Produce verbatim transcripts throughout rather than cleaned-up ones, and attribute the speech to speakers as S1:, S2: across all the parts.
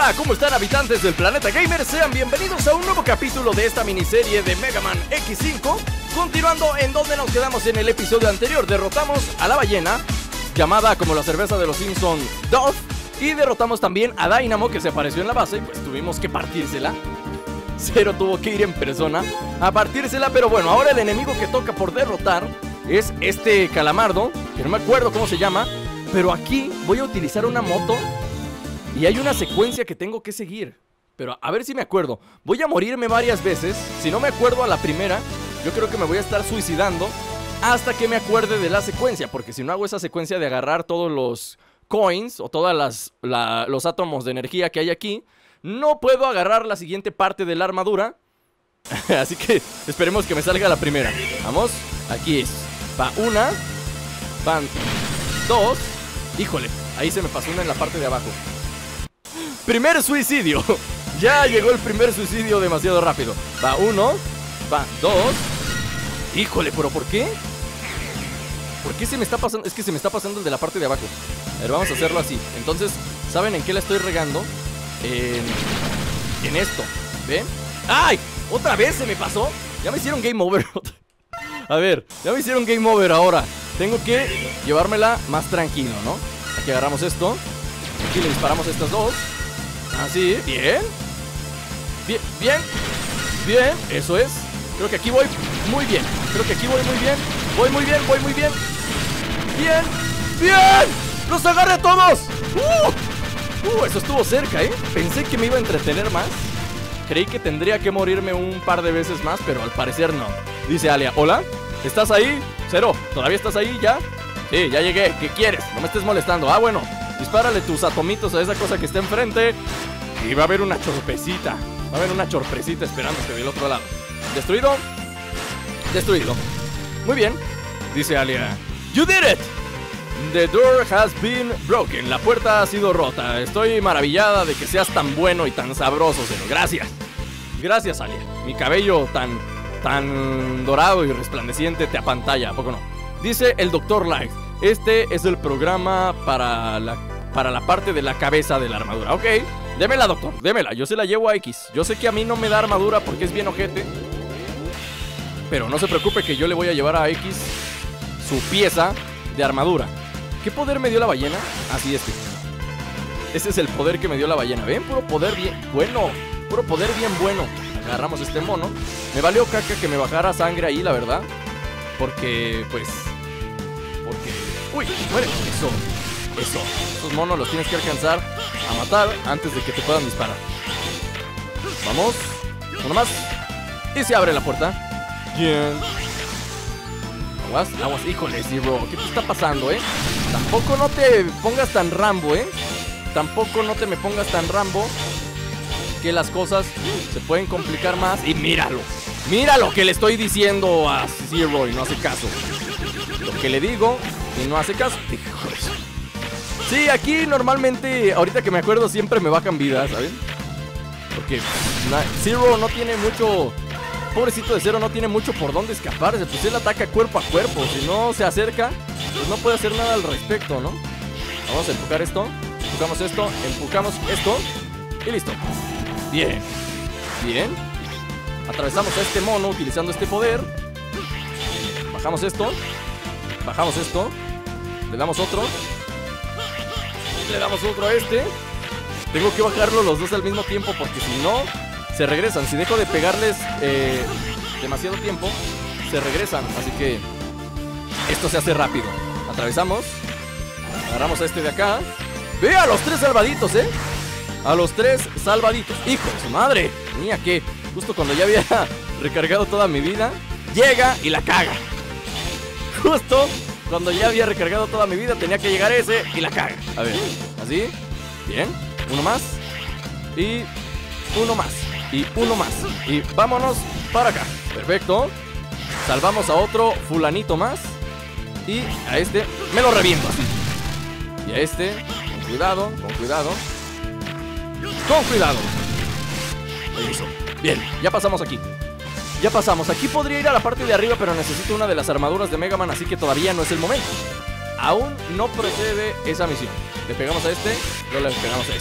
S1: Hola, ¿cómo están, habitantes del planeta gamer? Sean bienvenidos a un nuevo capítulo de esta miniserie de Mega Man equis cinco. Continuando en donde nos quedamos en el episodio anterior. Derrotamos a la ballena, llamada como la cerveza de los Simpson, Dolph. Y derrotamos también a Dynamo, que se apareció en la base y pues tuvimos que partírsela. Zero tuvo que ir en persona a partírsela, pero bueno, ahora el enemigo que toca por derrotar es este calamardo, que no me acuerdo cómo se llama. Pero aquí voy a utilizar una moto y hay una secuencia que tengo que seguir. Pero a ver si me acuerdo. Voy a morirme varias veces. Si no me acuerdo a la primera, yo creo que me voy a estar suicidando hasta que me acuerde de la secuencia. Porque si no hago esa secuencia de agarrar todos los coins o todos las, la, los átomos de energía que hay aquí, no puedo agarrar la siguiente parte de la armadura. Así que esperemos que me salga la primera. Vamos, aquí es. Va una, van dos. Híjole, ahí se me pasó una en la parte de abajo. Primer suicidio. Ya llegó el primer suicidio demasiado rápido. Va uno, va dos. Híjole, pero ¿por qué? ¿Por qué se me está pasando? Es que se me está pasando el de la parte de abajo. A ver, vamos a hacerlo así. Entonces, ¿saben en qué la estoy regando? En, en esto, ¿ven? ¡Ay! ¿Otra vez se me pasó? Ya me hicieron game over. A ver, ya me hicieron game over ahora. Tengo que llevármela más tranquilo, ¿no? Aquí agarramos esto. Aquí le disparamos a estas dos. Así, bien. Bien, bien. Bien, eso es. Creo que aquí voy muy bien. Creo que aquí voy muy bien. Voy muy bien, voy muy bien. Bien, bien. ¡Los agarré a todos! ¡Uh! ¡Uh! Eso estuvo cerca, ¿eh? Pensé que me iba a entretener más. Creí que tendría que morirme un par de veces más, pero al parecer no. Dice Alia, ¿hola? ¿Estás ahí? Cero, ¿todavía estás ahí ya? Sí, ya llegué, ¿qué quieres? No me estés molestando. Ah, bueno, dispárale tus atomitos a esa cosa que está enfrente. Y va a haber una chorpecita. Va a haber una chorpecita esperándote del otro lado. ¿Destruido? Destruido. Muy bien. Dice Alia, You did it! The door has been broken. La puerta ha sido rota. Estoy maravillada de que seas tan bueno y tan sabroso, Zero. Gracias. Gracias, Alia. Mi cabello tan... tan dorado y resplandeciente te apantalla, ¿a poco no? Dice el doctor Light, este es el programa para la, para la parte de la cabeza de la armadura. Ok, démela, doctor, démela, yo se la llevo a X. Yo sé que a mí no me da armadura porque es bien ojete, pero no se preocupe que yo le voy a llevar a X su pieza de armadura. ¿Qué poder me dio la ballena? Así es que ese es el poder que me dio la ballena. ¿Ven? Puro poder bien bueno. Puro poder bien bueno. Agarramos este mono. Me valió caca que me bajara sangre ahí, la verdad. Porque, pues... Porque... ¡Uy! ¡Muere! Eso. Eso. Estos monos los tienes que alcanzar a matar antes de que te puedan disparar. Vamos. Uno más. Y se abre la puerta. Bien. Aguas, aguas. Híjole, Zero. ¿Qué te está pasando, eh? Tampoco no te pongas tan Rambo, eh. Tampoco no te me pongas tan Rambo, que las cosas se pueden complicar más. Y míralo, mira lo que le estoy diciendo a Zero y no hace caso. Lo que le digo y no hace caso. Sí, aquí normalmente, ahorita que me acuerdo, siempre me bajan vidas, ¿saben? Porque Zero no tiene mucho... Pobrecito de Zero no tiene mucho por dónde escaparse. Pues él ataca cuerpo a cuerpo. Si no se acerca, pues no puede hacer nada al respecto, ¿no? Vamos a empujar esto. Empujamos esto, empujamos esto y listo. Bien, bien. Atravesamos a este mono utilizando este poder. Bajamos esto. Bajamos esto. Le damos otro. Le damos otro a este. Tengo que bajarlo los dos al mismo tiempo porque si no, se regresan. Si dejo de pegarles eh, demasiado tiempo, se regresan. Así que esto se hace rápido. Atravesamos. Agarramos a este de acá. ¡Ve a los tres salvaditos, eh! A los tres salvaditos. ¡Hijo de su madre! Mía, que justo cuando ya había recargado toda mi vida, llega y la caga. Justo cuando ya había recargado toda mi vida, tenía que llegar ese y la caga. A ver, así. Bien. Uno más. Y uno más. Y uno más. Y vámonos para acá. Perfecto. Salvamos a otro fulanito más. Y a este me lo reviento así. Y a este, con cuidado, con cuidado. Con cuidado. Eso. Bien, ya pasamos aquí. Ya pasamos, aquí podría ir a la parte de arriba, pero necesito una de las armaduras de Mega Man, así que todavía no es el momento. Aún no procede esa misión. Le pegamos a este, luego le pegamos a este.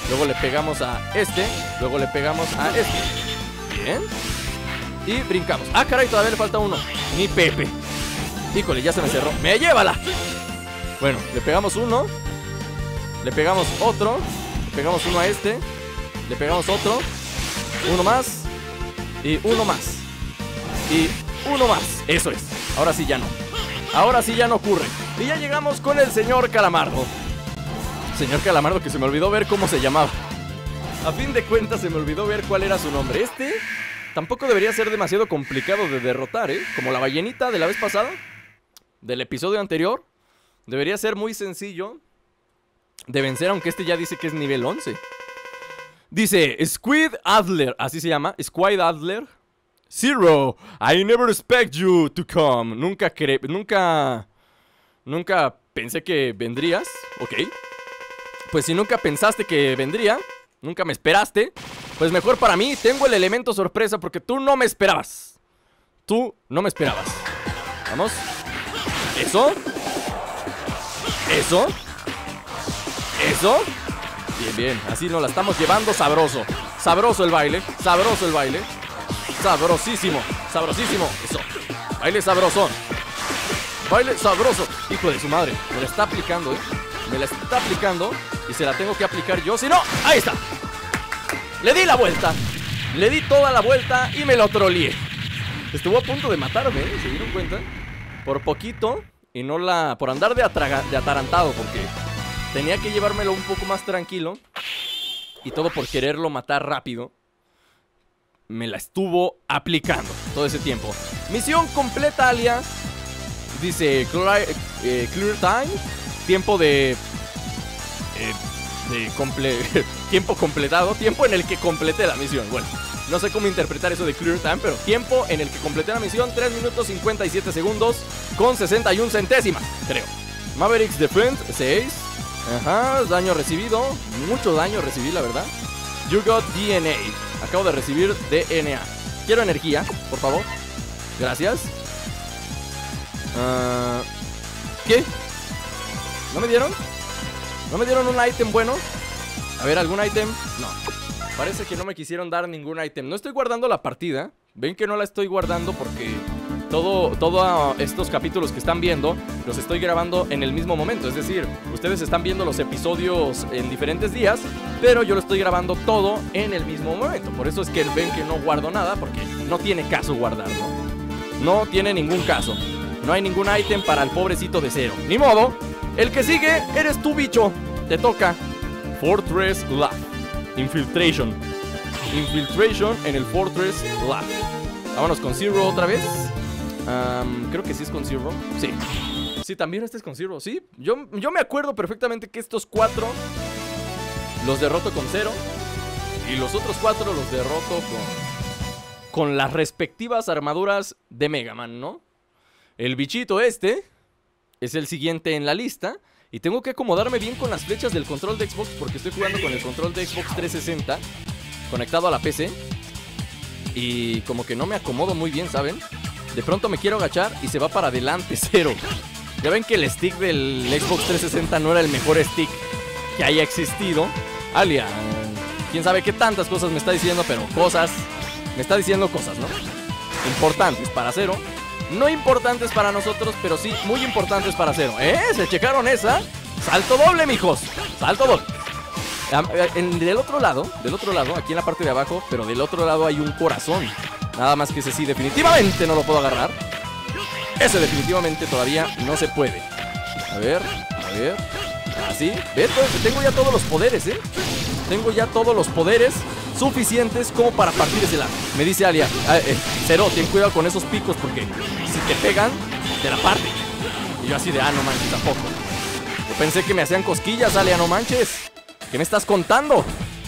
S1: Luego le pegamos a este. Luego le pegamos a este. Bien. Y brincamos. Ah, caray, todavía le falta uno. Ni Pepe. Híjole, ya se me cerró. ¡Me llévala! Bueno, le pegamos uno. Le pegamos otro. Le pegamos uno a este. Le pegamos otro. Uno más. Y uno más. Y uno más. Eso es. Ahora sí ya no. Ahora sí ya no ocurre. Y ya llegamos con el señor Calamardo. Señor Calamardo, que se me olvidó ver cómo se llamaba. A fin de cuentas se me olvidó ver cuál era su nombre. Este tampoco debería ser demasiado complicado de derrotar, ¿eh? Como la ballenita de la vez pasada, del episodio anterior. Debería ser muy sencillo de vencer, aunque este ya dice que es nivel once. Dice Squid Adler, así se llama, Squid Adler. Zero, I never expect you to come. Nunca cre... Nunca... Nunca pensé que vendrías. Ok. Pues si nunca pensaste que vendría, nunca me esperaste, pues mejor para mí, tengo el elemento sorpresa porque tú no me esperabas. Tú no me esperabas. Vamos. Eso. Eso. Eso. Bien, bien, así nos la estamos llevando sabroso. Sabroso el baile, sabroso el baile. Sabrosísimo, sabrosísimo. Eso, baile sabrosón. Baile sabroso. Hijo de su madre, me la está aplicando, eh Me la está aplicando y se la tengo que aplicar yo. Si no, ahí está. Le di la vuelta. Le di toda la vuelta y me lo troleé. Estuvo a punto de matarme, ¿eh? ¿Se dieron cuenta? Por poquito. Y no la... Por andar de, atraga... de atarantado, porque tenía que llevármelo un poco más tranquilo. Y todo por quererlo matar rápido. Me la estuvo aplicando todo ese tiempo. Misión completa, Alia. Dice clear, eh, clear time. Tiempo de... Eh, de comple tiempo completado. Tiempo en el que completé la misión. Bueno, no sé cómo interpretar eso de clear time, pero tiempo en el que completé la misión, tres minutos cincuenta y siete segundos con sesenta y una centésimas, creo. Mavericks Defend, seis. Ajá, daño recibido. Mucho daño recibí, la verdad. You got D N A. Acabo de recibir D N A. Quiero energía, por favor. Gracias. uh, ¿Qué? ¿No me dieron? ¿No me dieron un ítem bueno? A ver, ¿algún ítem? No. Parece que no me quisieron dar ningún ítem. No estoy guardando la partida. Ven que no la estoy guardando porque todo, todo estos capítulos que están viendo los estoy grabando en el mismo momento. Es decir, ustedes están viendo los episodios en diferentes días, pero yo lo estoy grabando todo en el mismo momento. Por eso es que ven que no guardo nada, porque no tiene caso guardarlo. No tiene ningún caso. No hay ningún ítem para el pobrecito de Zero. Ni modo. El que sigue eres tú, bicho. Te toca Fortress Lab. Infiltration. Infiltration en el Fortress Lab. Vámonos con Zero otra vez. um, Creo que sí es con Zero. Sí. Sí, también este es con Zero. Sí, yo, yo me acuerdo perfectamente que estos cuatro los derroto con Zero. Y los otros cuatro los derroto con Con las respectivas armaduras de Mega Man, ¿no? El bichito este es el siguiente en la lista. Y tengo que acomodarme bien con las flechas del control de Xbox, porque estoy jugando con el control de Xbox trescientos sesenta conectado a la P C. Y como que no me acomodo muy bien, ¿saben? De pronto me quiero agachar y se va para adelante Zero. Ya ven que el stick del Xbox trescientos sesenta no era el mejor stick que haya existido. Alia, quién sabe qué tantas cosas me está diciendo, pero cosas, me está diciendo cosas, ¿no? Importantes para Zero. No importantes para nosotros, pero sí muy importantes para Zero. ¿Eh? ¿Se checaron esa? Salto doble, mijos. Salto doble. En, del otro lado, del otro lado, aquí en la parte de abajo, pero del otro lado hay un corazón. Nada más que ese sí definitivamente no lo puedo agarrar. Ese definitivamente todavía no se puede. A ver, a ver. Así, ¿ves? Tengo ya todos los poderes, ¿eh? Tengo ya todos los poderes suficientes como para partir ese lado. Me dice Alia, ah, eh, Zero, ten cuidado con esos picos porque si te pegan, te la parte. Y yo así de, ah, no manches, tampoco. Yo pensé que me hacían cosquillas, Alia, no manches. ¿Qué me estás contando?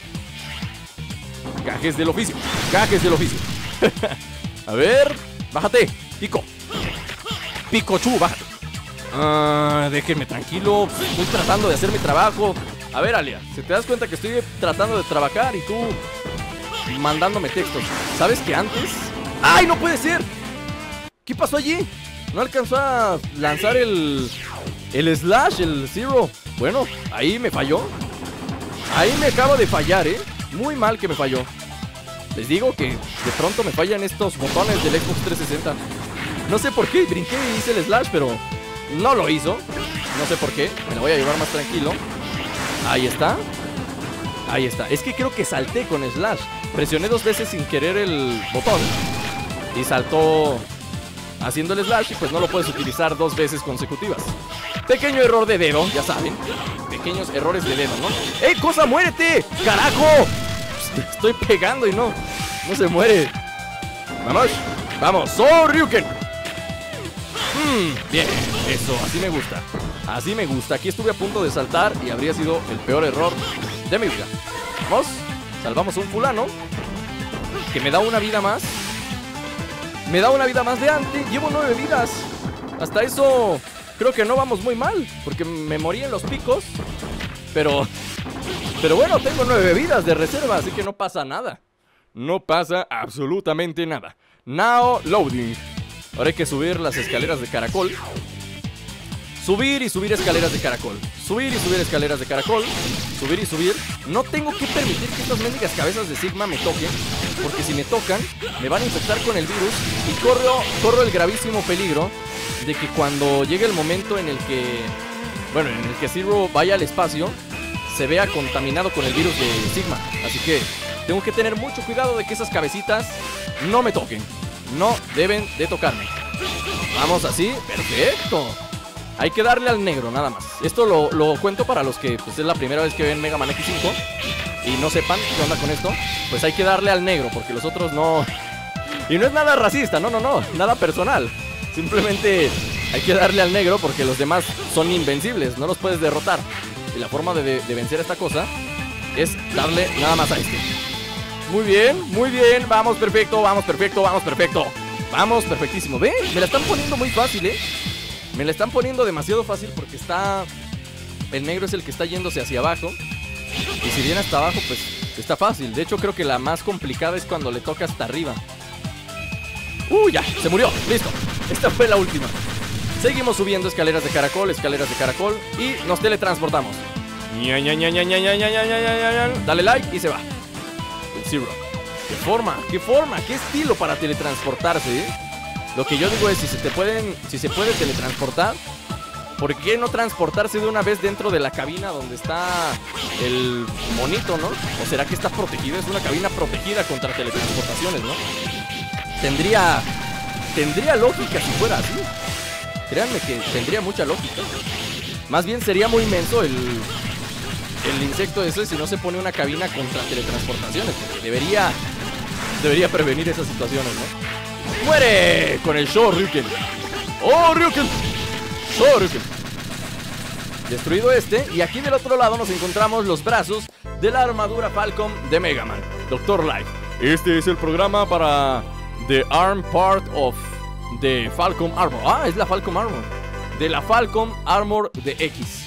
S1: Gajes del oficio, gajes del oficio. A ver, bájate, Pico. Pikachu, bájate. Ah, déjenme tranquilo, estoy tratando de hacer mi trabajo. A ver, Alia, si te das cuenta que estoy tratando de trabajar y tú mandándome textos. ¿Sabes que antes? ¡Ay, no puede ser! ¿Qué pasó allí? No alcanzó a lanzar el... El slash, el Zero. Bueno, ahí me falló. ahí me acaba de fallar, ¿eh? Muy mal que me falló. Les digo que de pronto me fallan estos botones del Xbox trescientos sesenta. No sé por qué, brinqué y hice el slash, pero no lo hizo. No sé por qué, me lo voy a llevar más tranquilo. Ahí está. Ahí está, es que creo que salté con slash. Presioné dos veces sin querer el botón y saltó haciendo el slash y pues no lo puedes utilizar dos veces consecutivas. Pequeño error de dedo, ya saben. Pequeños errores de dedo, ¿no? ¡Ey, cosa, muérete! ¡Carajo! Estoy pegando y no, no se muere. Vamos, vamos, Shoryuken. mm, Bien, eso, así me gusta. Así me gusta, aquí estuve a punto de saltar y habría sido el peor error de mi vida. Vamos, salvamos a un fulano que me da una vida más. Me da una vida más de antes. Llevo nueve vidas. Hasta eso creo que no vamos muy mal, porque me morí en los picos. Pero Pero bueno, tengo nueve vidas de reserva, así que no pasa nada. No pasa absolutamente nada. Now loading. Ahora hay que subir las escaleras de caracol. Subir y subir escaleras de caracol. Subir y subir escaleras de caracol. Subir y subir. No tengo que permitir que estas mendigas cabezas de Sigma me toquen, porque si me tocan, me van a infectar con el virus. Y corro, corro el gravísimo peligro de que cuando llegue el momento en el que, bueno, en el que Zero vaya al espacio, se vea contaminado con el virus de Sigma. Así que tengo que tener mucho cuidado de que esas cabecitas no me toquen. No deben de tocarme. Vamos así, perfecto. Hay que darle al negro, nada más. Esto lo, lo cuento para los que pues, es la primera vez que ven Mega Man X cinco y no sepan qué onda con esto. Pues hay que darle al negro, porque los otros no. Y no es nada racista, no, no, no, nada personal. Simplemente hay que darle al negro porque los demás son invencibles, no los puedes derrotar. Y la forma de, de, de vencer a esta cosa es darle nada más a este. Muy bien, muy bien, vamos perfecto, vamos perfecto, vamos perfecto. Vamos perfectísimo, ¿ven? Me la están poniendo muy fácil, ¿eh? Me la están poniendo demasiado fácil porque está... El negro es el que está yéndose hacia abajo. Y si viene hasta abajo, pues está fácil. De hecho, creo que la más complicada es cuando le toca hasta arriba. ¡Uh, ya! Se murió, listo. Esta fue la última. Seguimos subiendo escaleras de caracol, escaleras de caracol. Y nos teletransportamos. Dale like y se va. El Zero. ¿Qué forma? ¿Qué forma? ¿Qué estilo para teletransportarse, eh? Lo que yo digo es, si se te pueden, si se puede teletransportar, ¿por qué no transportarse de una vez dentro de la cabina donde está el monito, no? ¿O será que está protegida? Es una cabina protegida contra teletransportaciones, ¿no? Tendría, tendría lógica si fuera así. Créanme que tendría mucha lógica. Más bien sería muy inmenso el, el insecto ese si no se pone una cabina contra teletransportaciones. Debería, debería prevenir esas situaciones, ¿no? ¡Muere! Con el Shoryuken. ¡Oh, Ryuken! Shoryuken. Destruido este. Y aquí del otro lado nos encontramos los brazos de la armadura Falcon de Mega Man, Doctor Light. Este es el programa para The Arm Part of the Falcon Armor. Ah, es la Falcon Armor. De la Falcon Armor de X.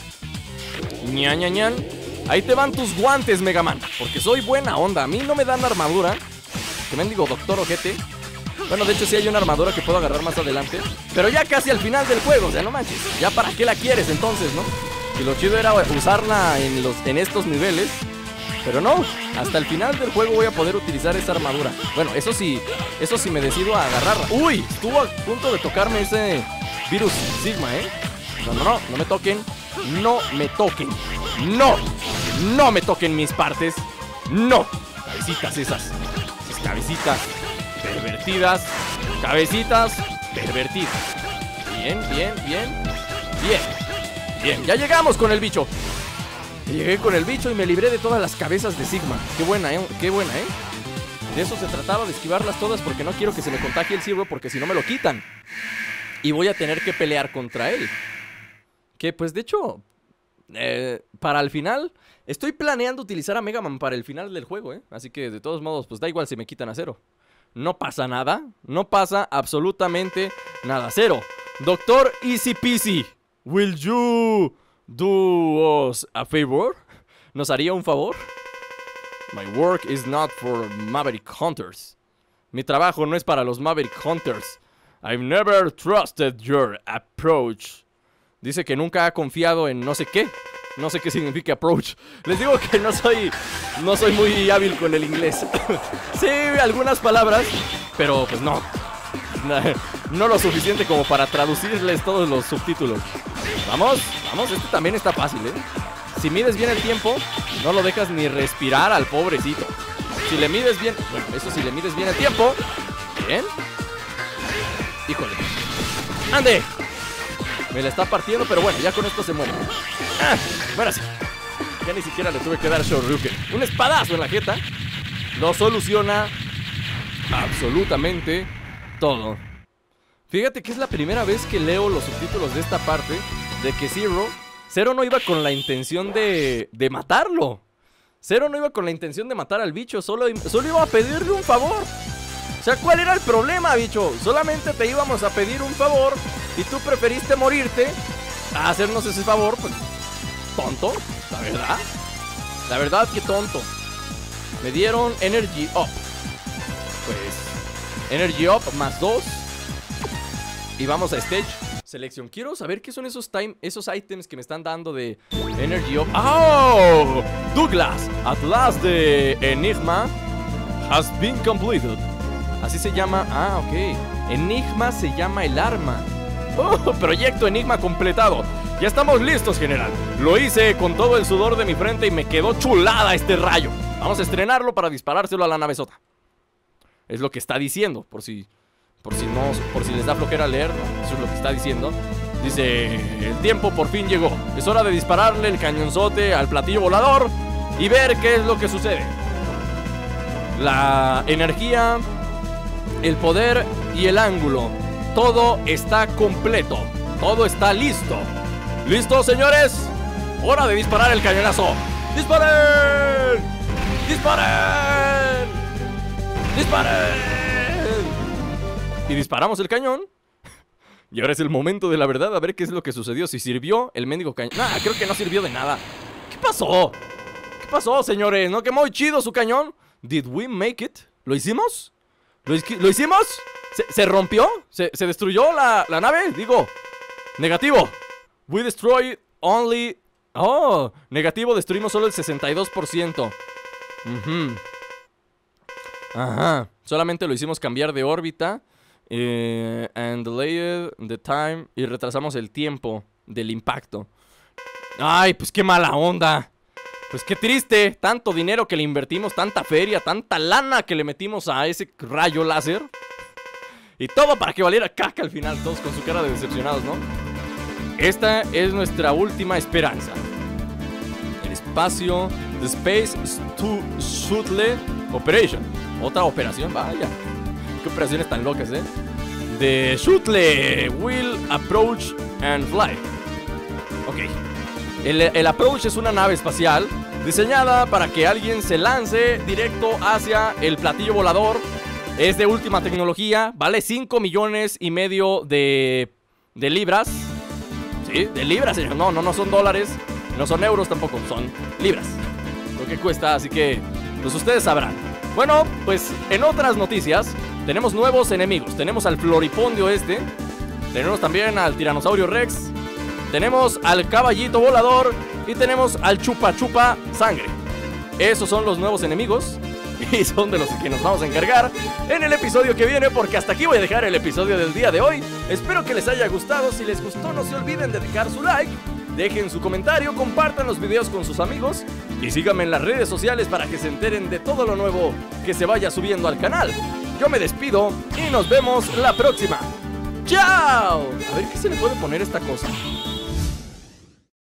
S1: Ña, ña, ñan. Ahí te van tus guantes, Mega Man, porque soy buena onda. A mí no me dan armadura. Que mendigo doctor ojete. Bueno, de hecho sí hay una armadura que puedo agarrar más adelante, pero ya casi al final del juego, o sea, no manches. ¿Ya para qué la quieres entonces, no? Y lo chido era usarla en, los, en estos niveles. Pero no, hasta el final del juego voy a poder utilizar esa armadura. Bueno, eso sí, eso sí me decido a agarrarla. ¡Uy! Estuvo a punto de tocarme ese virus Sigma, ¿eh? No, no, no, no me toquen. No me toquen. No, no me toquen mis partes. No. Cabecitas esas. Esas cabecitas pervertidas. Cabecitas pervertidas. Bien, bien, bien. Bien. Bien, ya llegamos con el bicho. Llegué con el bicho y me libré de todas las cabezas de Sigma. Qué buena, eh, qué buena, eh. De eso se trataba, de esquivarlas todas, porque no quiero que se me contagie el Zero, porque si no me lo quitan. Y voy a tener que pelear contra él. Que pues de hecho, eh, para el final, estoy planeando utilizar a Mega Man para el final del juego, eh. Así que de todos modos, pues da igual si me quitan a Zero. No pasa nada, no pasa absolutamente nada. Zero, Doctor Easy Peasy, will you do us a favor? ¿Nos haría un favor? My work is not for Maverick Hunters. Mi trabajo no es para los Maverick Hunters. I've never trusted your approach. Dice que nunca ha confiado en no sé qué. No sé qué significa approach. Les digo que no soy, no soy muy hábil con el inglés. Sí, algunas palabras, pero pues no. No lo suficiente como para traducirles todos los subtítulos. Vamos, vamos, este también está fácil, ¿eh? Si mides bien el tiempo, no lo dejas ni respirar al pobrecito. Si le mides bien, bueno, eso si le mides bien el tiempo. Bien. Híjole. ¡Ande! Me la está partiendo, pero bueno, ya con esto se muere. Ah, bueno, sí. Ya ni siquiera le tuve que dar Shoryuken. Un espadazo en la jeta lo soluciona absolutamente todo. Fíjate que es la primera vez que leo los subtítulos de esta parte, de que Zero Zero no iba con la intención de, de matarlo. Zero no iba con la intención de matar al bicho, solo, solo iba a pedirle un favor. O sea, ¿cuál era el problema, bicho? Solamente te íbamos a pedir un favor y tú preferiste morirte a hacernos ese favor. Pues, tonto, la verdad. La verdad que tonto. Me dieron Energy Up. Pues, Energy Up más dos. Y vamos a Stage Selection. Quiero saber qué son esos, time, esos items que me están dando de Energy Up. ¡Oh! Douglas, at last the Enigma has been completed. Así se llama. Ah, ok. Enigma se llama el arma. Oh, proyecto Enigma completado. Ya estamos listos, general. Lo hice con todo el sudor de mi frente y me quedó chulada este rayo. Vamos a estrenarlo para disparárselo a la navezota. Es lo que está diciendo, por si... Por si no, por si les da flojera leer, ¿no? Eso es lo que está diciendo. Dice, el tiempo por fin llegó. Es hora de dispararle el cañonzote al platillo volador y ver qué es lo que sucede. La energía, el poder y el ángulo. Todo está completo. Todo está listo. ¿Listos, señores? Hora de disparar el cañonazo. ¡Disparen! ¡Disparen! ¡Disparen! Y disparamos el cañón. Y ahora es el momento de la verdad. A ver qué es lo que sucedió. Si sirvió el mendigo cañón. Nah, creo que no sirvió de nada. ¿Qué pasó? ¿Qué pasó, señores? ¿No quemó chido su cañón? ¿Did we make it? ¿Lo hicimos? ¿Lo, ¿lo hicimos? ¿Se, ¿Se rompió? ¿Se, ¿Se destruyó la, la nave? Digo, negativo. We destroyed only... Oh, negativo, destruimos solo el sesenta y dos por ciento. uh-huh. Ajá. Solamente lo hicimos cambiar de órbita. Eh, and delayed the time. Y retrasamos el tiempo del impacto. Ay, pues qué mala onda. Pues qué triste. Tanto dinero que le invertimos, tanta feria, tanta lana que le metimos a ese rayo láser. Y todo para que valiera caca al final. Todos con su cara de decepcionados, ¿no? Esta es nuestra última esperanza. El espacio. The Space Shuttle Operation. Otra operación, vaya. Qué operaciones tan locas, ¿eh? The Shuttle will approach and fly. Ok. El, el approach es una nave espacial diseñada para que alguien se lance directo hacia el platillo volador. Es de última tecnología. Vale cinco millones y medio de, de libras. Sí, de libras, señor. No, no, no son dólares. No son euros tampoco, son libras. Lo que cuesta, así que pues ustedes sabrán. Bueno, pues en otras noticias tenemos nuevos enemigos. Tenemos al Floripondio este. Tenemos también al Tiranosaurio Rex. Tenemos al Caballito Volador. Y tenemos al Chupa Chupa Sangre. Esos son los nuevos enemigos. Y son de los que nos vamos a encargar en el episodio que viene, porque hasta aquí voy a dejar el episodio del día de hoy. Espero que les haya gustado. Si les gustó, no se olviden de dejar su like, dejen su comentario, compartan los videos con sus amigos y síganme en las redes sociales para que se enteren de todo lo nuevo que se vaya subiendo al canal. Yo me despido y nos vemos la próxima. ¡Chao! A ver qué se le puede poner a esta cosa.